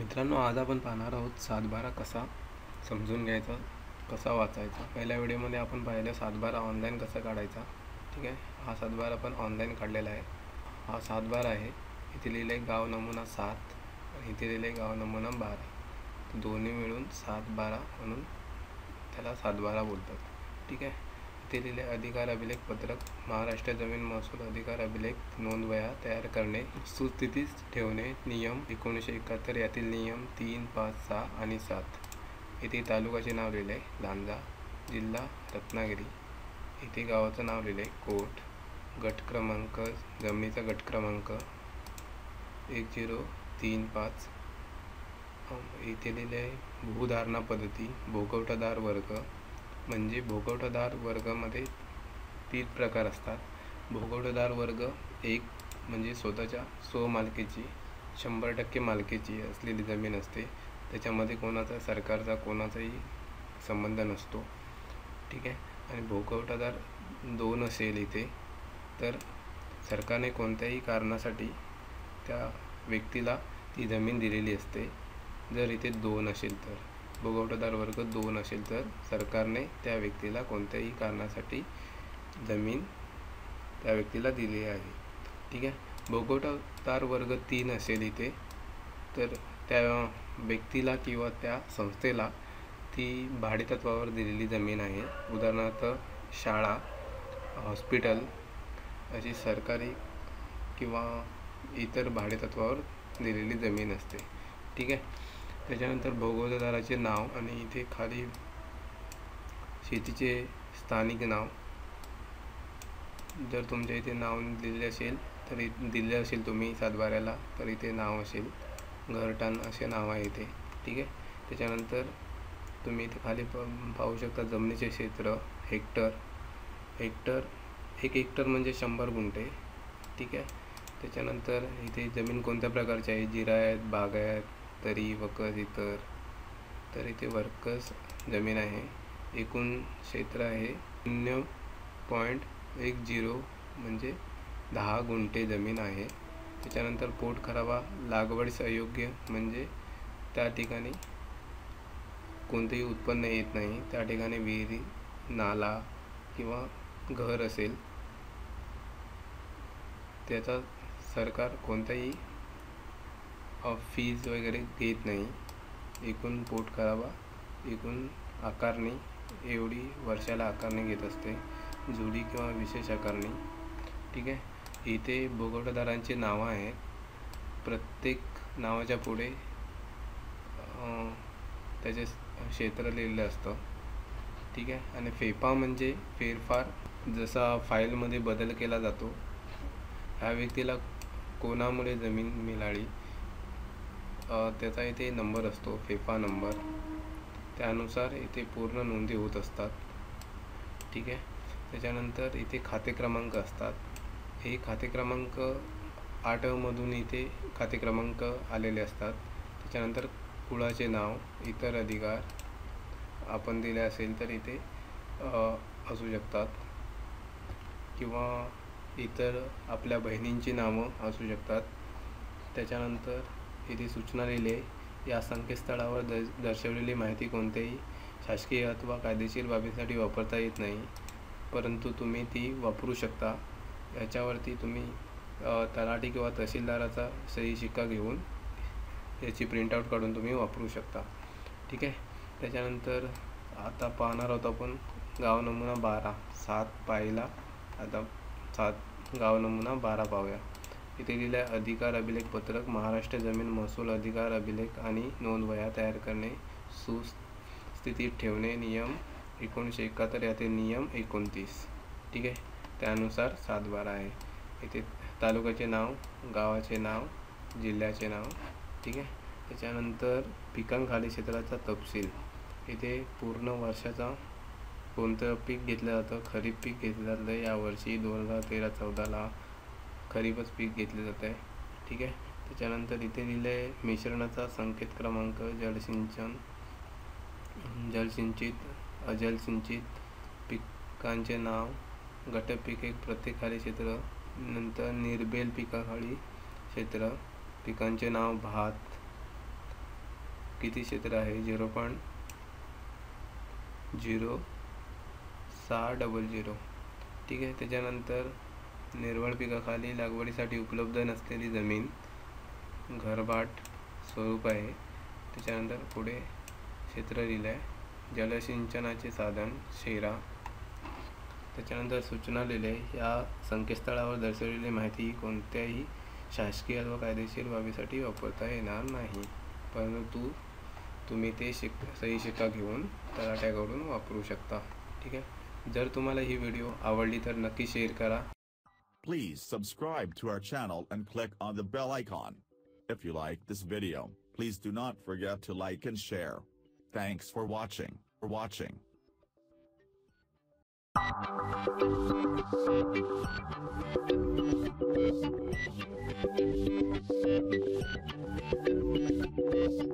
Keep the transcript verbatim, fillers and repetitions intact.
मित्रांनो, आज आपण पाहणार आहोत सातबारा कसा समजून घ्यायचा, कसा वाचायचा. पहिल्या व्हिडिओमध्ये आपण पाहिलं सातबारा ऑनलाईन कसा काढायचा. ठीक आहे, हा सातबारा आपण ऑनलाईन काढलेला आहे. हा सातबारा आहे. इथे लिहिले गाव नमुना सात आणि इथे लिहिले गाव नमुना बारा. तर दोन्ही मिळून सातबारा म्हणून त्याला सातबारा बोलतात. ठीक आहे, इथे लिहिले अधिकार अभिलेख पत्रक, महाराष्ट्र जमीन महसूल अधिकार अभिलेख नोंदवह्या तयार करणे, सुस्थितीत ठेवणे, नियम एकोणीसशे एकाहत्तर यातील नियम तीन पाच सहा आणि सात. इथे तालुक्याचे नाव लिहिले लांजा, जिल्हा रत्नागिरी. इथे गावाचं नाव लिहिले कोट, गट क्रमांक जमिनीचा गट क्रमांक एक झिरो तीन पाच. इथे लिहिले भूधारणा पद्धती, भोगवटादार वर्ग. म्हणजे भोगवटादार वर्गामध्ये तीन प्रकार असतात. भोगवटादार वर्ग एक म्हणजे स्वतःच्या स्वमालकीची शंभर टक्के मालकीची असलेली जमीन असते. त्याच्यामध्ये कोणाचा सरकारचा कोणाचाही संबंध नसतो. ठीक आहे, आणि भोगवटादार दोन असेल इथे तर सरकारने कोणत्याही कारणासाठी त्या व्यक्तीला ती जमीन दिलेली असते. जर इथे दोन असेल तर भोगवटादार वर्ग दोन असेल तर सरकारने त्या व्यक्तीला कोणत्याही कारणासाठी जमीन त्या व्यक्तीला दिली आहे. ठीक आहे, भोगवटादार वर्ग तीन असेल इथे तर त्या व्यक्तीला किंवा त्या संस्थेला ती भाडेतत्वावर दिलेली जमीन आहे. उदाहरणार्थ शाळा, हॉस्पिटल अशी सरकारी किंवा इतर भाडेतत्वावर दिलेली जमीन असते. ठीक आहे, त्याच्यानंतर भोगवटादाराचे नाव आणि इथे खाली शेतीचे स्थानिक नाव. जर तुमच्या इथे नाव दिले असेल तरी दिले असेल तुम्ही सातबाऱ्याला तर इथे नाव असेल घरटाण असे नाव आहे इथे. ठीक आहे, त्याच्यानंतर तुम्ही इथे खाली प पाहू शकता जमिनीचे क्षेत्र हेक्टर. हेक्टर एक हेक्टर म्हणजे शंभर गुंठे. ठीक आहे, त्याच्यानंतर इथे जमीन कोणत्या प्रकारची आहे, जिरायत, बागायत, तरी, वकस, इतर. तर इथे वर्कस जमीन आहे. एकूण क्षेत्र आहे शून्य पॉईंट एक झिरो म्हणजे दहा गुंठे जमीन आहे. त्याच्यानंतर पोटखराबा लागवडीस अयोग्य म्हणजे त्या ठिकाणी कोणतेही उत्पन्न येत नाही. त्या ठिकाणी विहिरी, नाला किंवा घर असेल त्याचा सरकार कोणताही फीज वगैरे घेत नाही. एकूण पोटखराबा, एकूण आकारणी एवढी वर्षाला आकारणी घेत असते, जुडी किंवा विशेष आकारणी. ठीक आहे, इथे भोगवटादारांची नावं आहेत. प्रत्येक नावाच्या पुढे त्याचे क्षेत्र लिहिलेलं असतं. ठीक आहे, आणि फेफा म्हणजे फेरफार, जसा फाईलमध्ये बदल केला जातो. ह्या व्यक्तीला कोणामुळे जमीन मिळाली त्याचा इथे नंबर असतो, फेफा नंबर. त्यानुसार इथे पूर्ण नोंदी होत असतात. ठीक आहे, त्याच्यानंतर इथे खाते क्रमांक असतात. हे खाते क्रमांक आठमधून इथे खाते क्रमांक आलेले असतात. त्याच्यानंतर कुळाचे नाव, इतर अधिकार आपण दिले असेल तर इथे असू शकतात किंवा इतर आपल्या बहिणींची नावं असू शकतात. त्याच्यानंतर इथे सूचना लिहिली आहे. या संकेतस्थळावर द दर्शवलेली माहिती कोणत्याही शासकीय अथवा कायदेशीर बाबीसाठी वापरता येत नाही, परंतु तुम्ही ती वापरू शकता. याच्यावरती तुम्ही तलाठी किंवा तहसीलदाराचा सही शिक्का घेऊन याची प्रिंटआउट काढून तुम्ही वापरू शकता. ठीक आहे, त्याच्यानंतर आता पाहणार आहोत आपण गाव नमुना बारा. सात पाहिला, आता सात गाव नमुना बारा पाहूया. इथे लिहिलं आहे अधिकार अभिलेख पत्रक, महाराष्ट्र जमीन महसूल अधिकार अभिलेख आणि नोंदवह्या तयार करणे, सुस्थितीत ठेवणे, नियम एकोणीसशे एकाहत्तर यातील नियम एकोणतीस. ठीक आहे, त्यानुसार सातबारा आहे. इथे तालुक्याचे नाव, गावाचे नाव, जिल्ह्याचे नाव. ठीक आहे, त्याच्यानंतर पिकांखाली क्षेत्राचा तपशील. इथे पूर्ण वर्षाचा कोणतं पीक घेतलं जातं, खरीप पीक घेतलं जातं. यावर्षी दोन हजार तेरा चौदाला खरीपच पीक घेतले जात आहे. ठीक आहे, त्याच्यानंतर इथे लिहिलं आहे मिश्रणाचा संकेत क्रमांक, जलसिंचन, जलसिंचित, अजलसिंचित, पिकांचे नाव, गटपीक एक प्रत्येक खाली क्षेत्र. नंतर निर्बेल पिकाखाली क्षेत्र, पिकांचे नाव भात, किती क्षेत्र आहे झिरो पॉईंट झिरो सहा डबल झिरो ठीक आहे. त्याच्यानंतर निर्वाळ पिकाखाली लागवडीसाठी उपलब्ध नसलेली जमीन घरभाट स्वरूप आहे. त्याच्यानंतर पुढे क्षेत्र लिहिलं आहे. जलसिंचनाचे साधन शेरा. त्याच्यानंतर सूचना लिहिले. या संकेतस्थळावर दर्शवलेली माहिती कोणत्याही शासकीय अथवा कायदेशीर बाबीसाठी वापरता येणार नाही, परंतु तुम्ही ते शिक सही शिक्का घेऊन तलाठ्याकडून वापरू शकता. ठीक आहे. जर तुम्हाला ही व्हिडिओ आवडली तर नक्की शेअर करा. Please subscribe to our channel and click on the bell icon. If you like this video, please do not forget to like and share. Thanks for watching. For watching. Thank you.